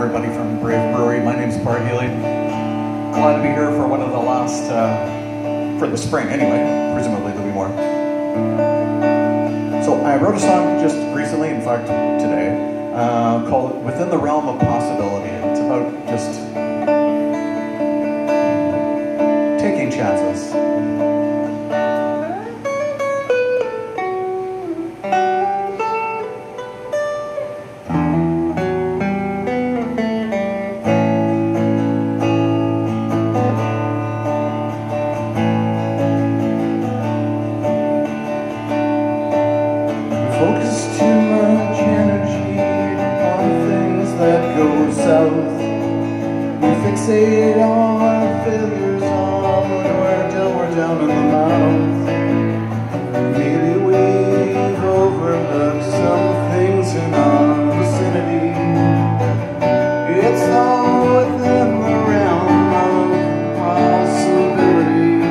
everybody from Brave Brewery. My name's Bart Healy. Glad to be here for one of the last, for the spring anyway. Presumably there'll be more. So I wrote a song just recently, in fact today, called Within the Realm of Possibility. It's about just taking chances. Focus too much energy on things that go south. We fixate on our failures on we're down in the mouth. Maybe we've overlooked some things in our vicinity. It's all within the realm of possibility.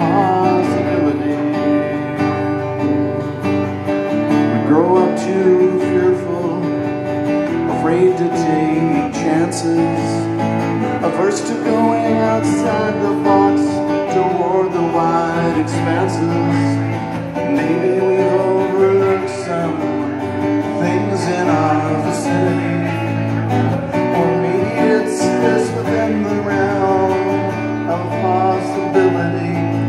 Grow up too fearful, afraid to take chances, averse to going outside the box toward the wide expanses. Maybe we've overlooked some things in our vicinity, or maybe it's just within the realm of possibility.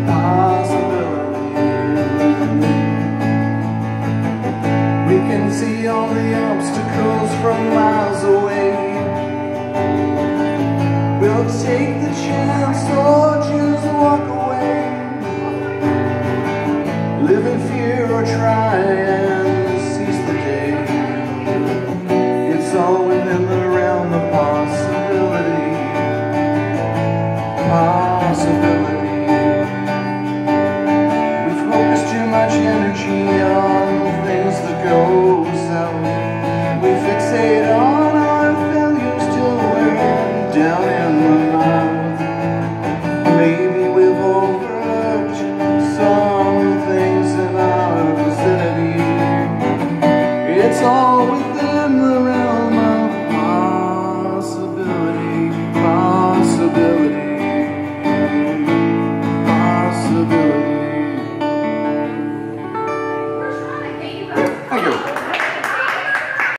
We can see all the obstacles from miles away. We'll take the chance or choose to walk away. Live in fear or try and seize the day. It's all within the realm of possibility. Possibility. We focus too much energy on things that go south.